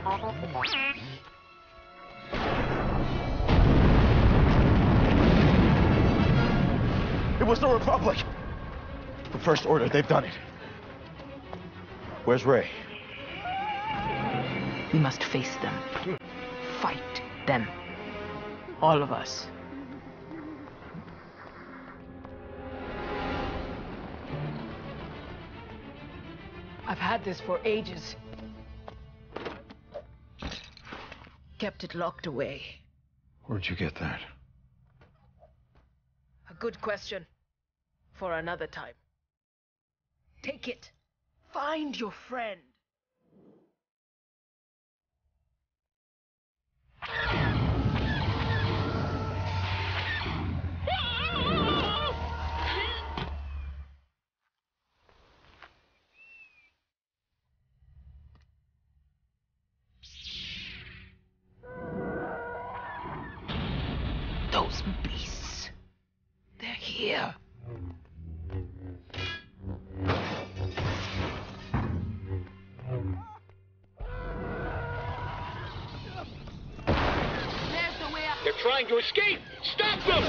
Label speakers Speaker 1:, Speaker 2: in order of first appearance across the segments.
Speaker 1: It was the Republic. The First Order, they've done it. Where's Rey?
Speaker 2: We must face them. Fight them. All of us. I've had this for ages. Kept it locked away.
Speaker 1: Where'd you get that?
Speaker 2: A good question. For another time. Take it. Find your friend. Those beasts. They're here.
Speaker 3: They're trying to escape! Stop them!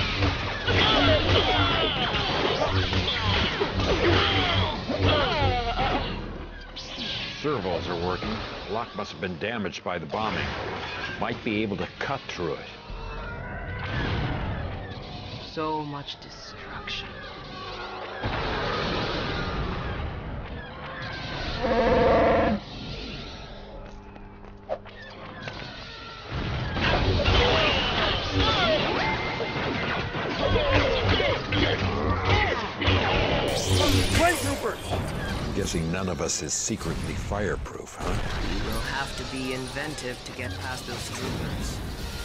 Speaker 4: Servos are working. The lock must have been damaged by the bombing. Might be able to cut through it.
Speaker 2: So much destruction.
Speaker 4: I'm guessing none of us is secretly fireproof, huh?
Speaker 2: You will have to be inventive to get past those troopers.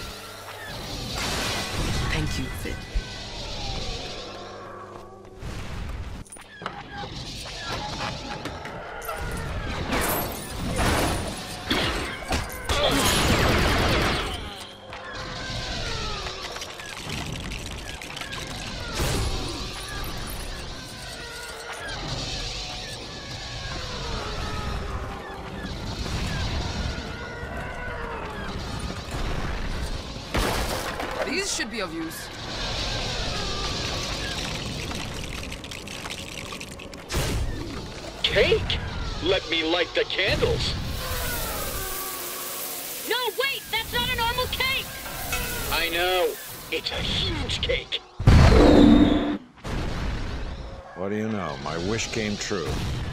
Speaker 2: Thank you, Finn.
Speaker 5: These should be of use.
Speaker 3: Cake? Let me light the candles.
Speaker 6: No, wait! That's not a normal cake!
Speaker 3: I know. It's a huge cake.
Speaker 4: What do you know? My wish came true.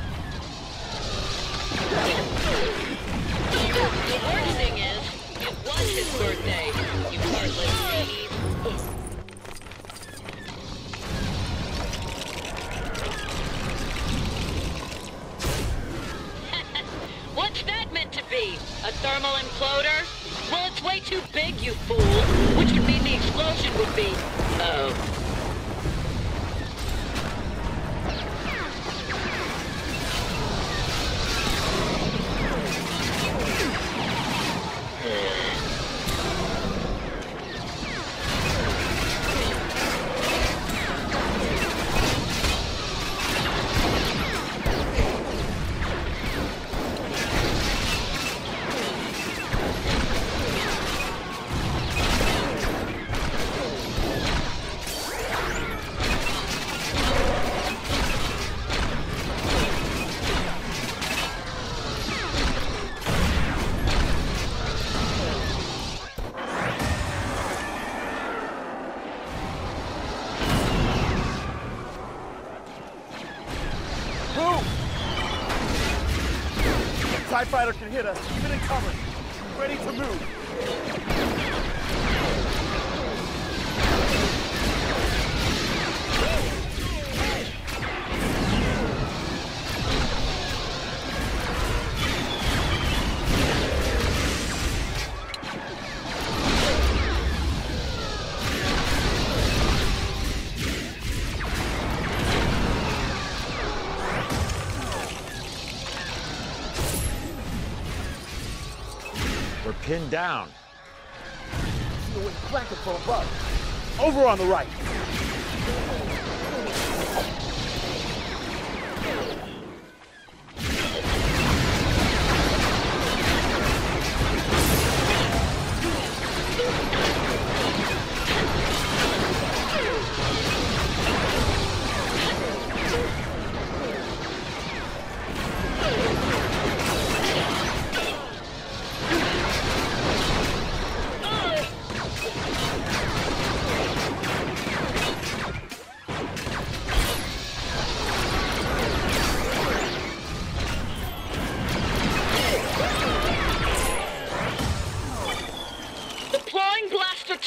Speaker 6: The worst thing is, it was his birthday. You heartless babies. What's that meant to be? A thermal imploder? Well, it's way too big, you fool. Which would mean the explosion would be... oh.
Speaker 1: TIE fighter can hit us, even in cover. Ready to move.
Speaker 4: We're pinned down.
Speaker 1: The way flanking from above. Over on the right.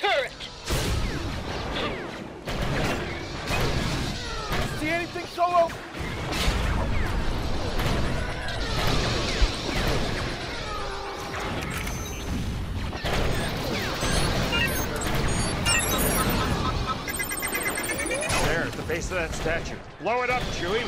Speaker 6: turret!
Speaker 1: See anything, Solo?
Speaker 7: There, at the base of that statue. Blow it up, Chewie.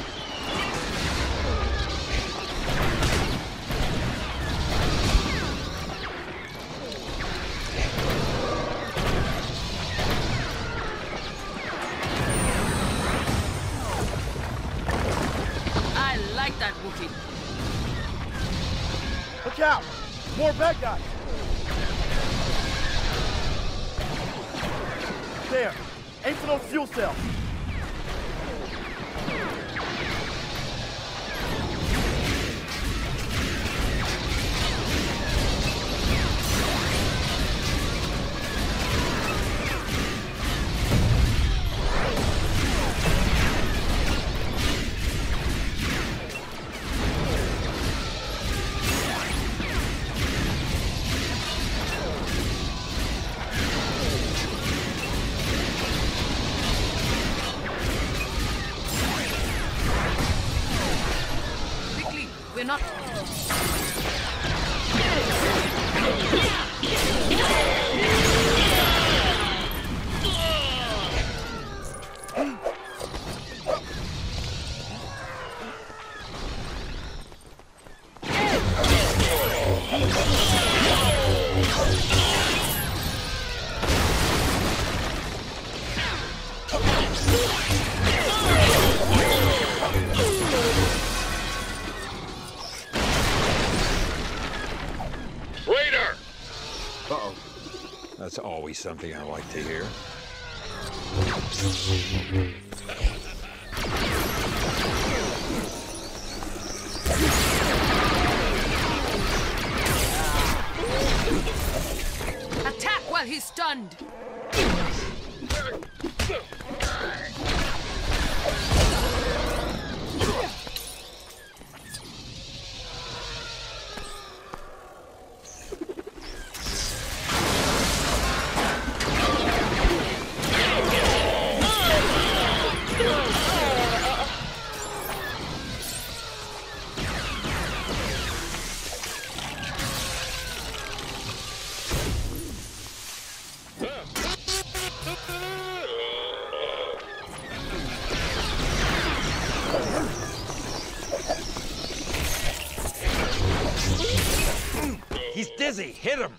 Speaker 5: I like that Wookiee.
Speaker 1: Look out! More bad guys! There! Aim for those fuel cells!
Speaker 5: Quickly, we're not.
Speaker 3: Raider!
Speaker 4: Uh-oh. That's always something I like to hear.
Speaker 5: Attack while he's stunned.
Speaker 4: He's dizzy. Hit him.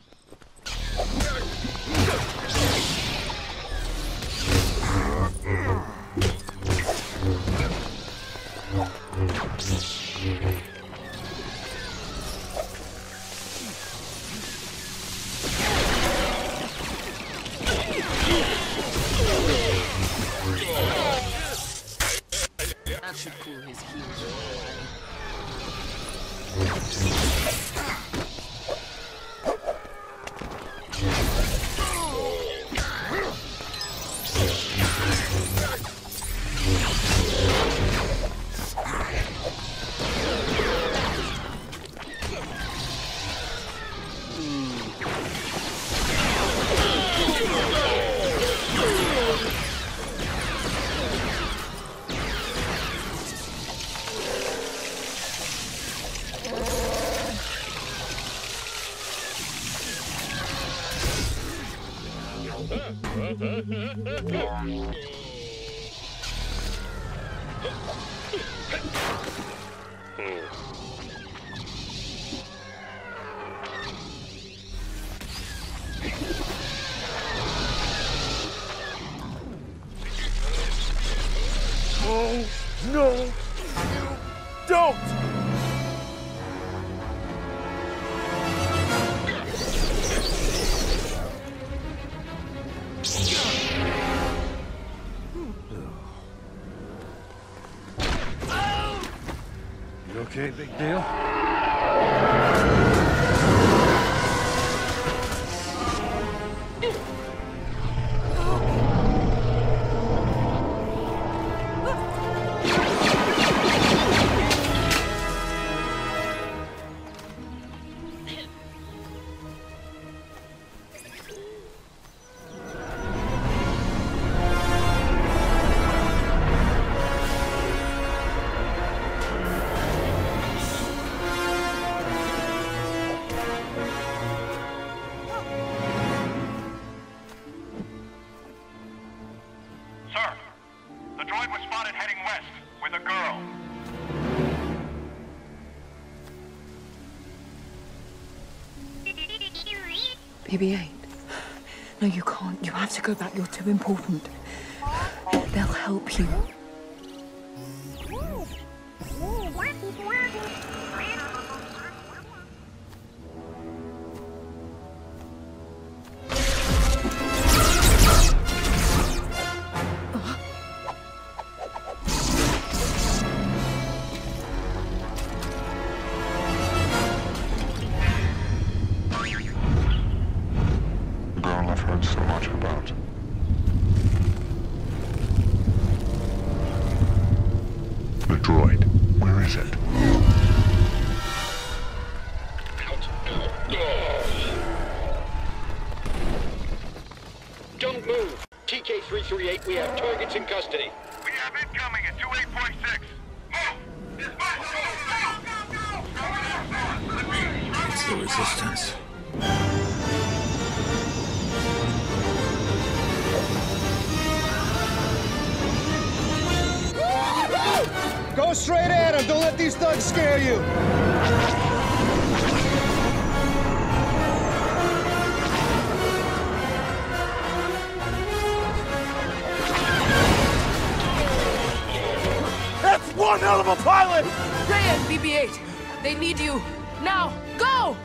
Speaker 5: That should cool his heels.
Speaker 1: Oh, no! You don't!
Speaker 7: You okay, big deal? heading west with a girl.
Speaker 8: BB-8. No, you can't. You have to go back. You're too important. They'll help you.
Speaker 9: So much about. The droid. Where is it?
Speaker 3: Don't move. TK-338, we have targets in custody.
Speaker 7: We have incoming at 28.6.
Speaker 9: It's the Resistance.
Speaker 1: Go straight at him! Don't let these thugs scare you! That's one hell of a pilot!
Speaker 5: Rey and BB-8, they need you. Now, go!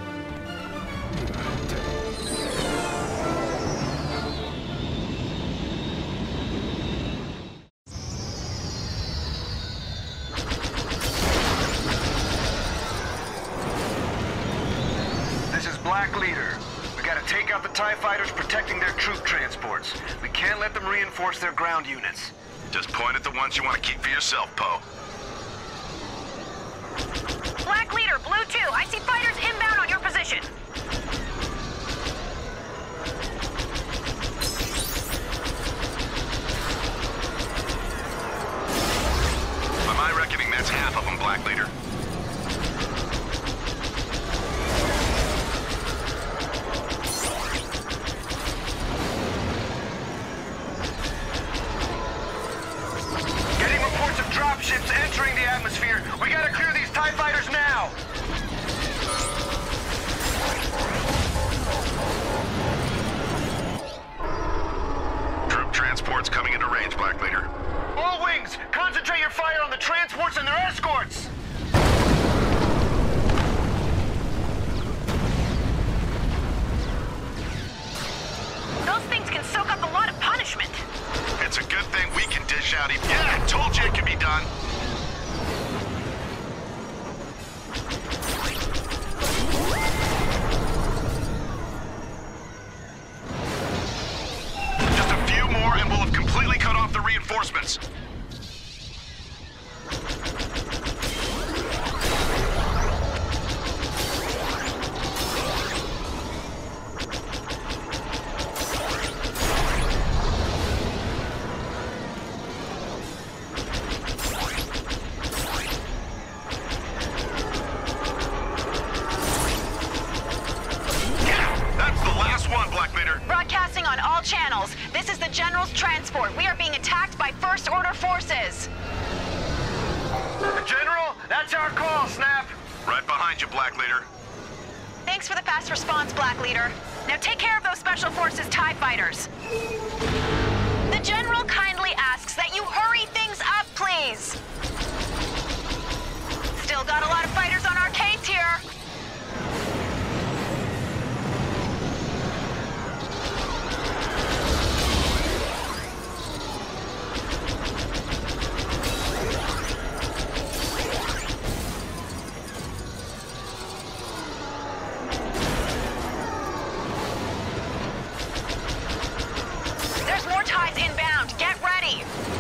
Speaker 10: Black Leader. We gotta take out the TIE fighters protecting their troop transports. We can't let them reinforce their ground units.
Speaker 7: Just point at the ones you want to keep for yourself, Poe.
Speaker 11: Black Leader, Blue 2, I see fighters inbound on your position.
Speaker 7: By my reckoning, that's half of them, Black Leader.
Speaker 10: Dropships entering the atmosphere. We gotta clear these TIE fighters now!
Speaker 7: Troop transports coming into range, Black Leader.
Speaker 10: All wings, concentrate your fire on the transports and their escorts!
Speaker 11: Those things can soak up a lot of punishment.
Speaker 7: It's a good thing we can dish out even. Yeah, I told you it could be done. Just a few more and we'll have completely cut off the reinforcements.
Speaker 11: Broadcasting on all channels. This is the General's transport. We are being attacked by First Order forces.
Speaker 10: General, that's our call, Snap.
Speaker 7: Right behind you, Black Leader.
Speaker 11: Thanks for the fast response, Black Leader. Now take care of those Special Forces TIE fighters. The General kindly asks that you hurry things up, please. Still got a lot of fighters on our case here. There's more TIEs inbound. Get ready.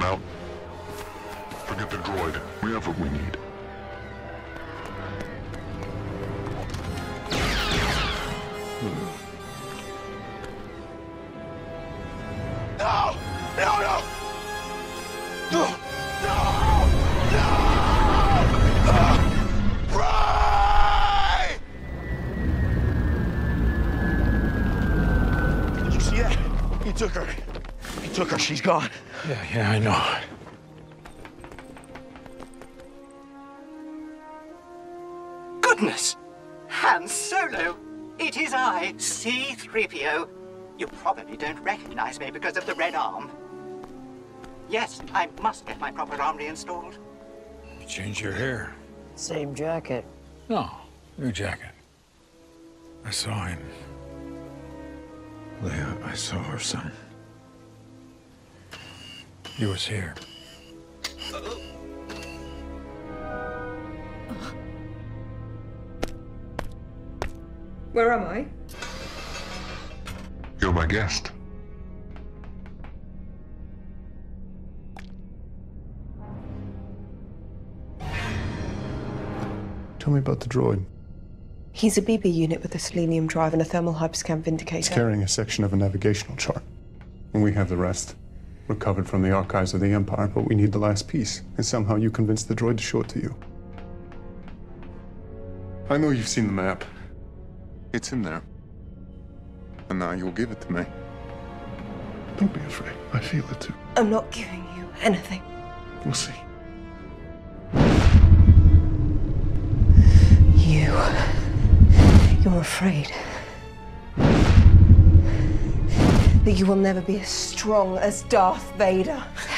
Speaker 9: out. Forget the droid. We have what we need.
Speaker 1: No! No, no! No! No! No! Rey! Did you see that? He took her. He took her. She's gone.
Speaker 4: Yeah, I know.
Speaker 12: Goodness! Han Solo! It is I, C-3PO. You probably don't recognize me because of the red arm. Yes, I must get my proper arm reinstalled.
Speaker 9: You changed your hair.
Speaker 13: Same jacket.
Speaker 9: No, new jacket. I saw him. Leia, I saw her son. He was here.
Speaker 8: Where am I?
Speaker 9: You're my guest.
Speaker 14: Tell me about the droid.
Speaker 15: He's a BB unit with a selenium drive and a thermal hyperscan vindicator.
Speaker 14: It's carrying a section of a navigational chart. And we have the rest. Recovered from the archives of the Empire, but we need the last piece. And somehow you convinced the droid to show it to you. I know you've seen the map. It's in there. And now you'll give it to me. Don't be afraid. I feel it too.
Speaker 15: I'm not giving you anything.
Speaker 14: We'll see.
Speaker 15: You're afraid that you will never be as strong as Darth Vader.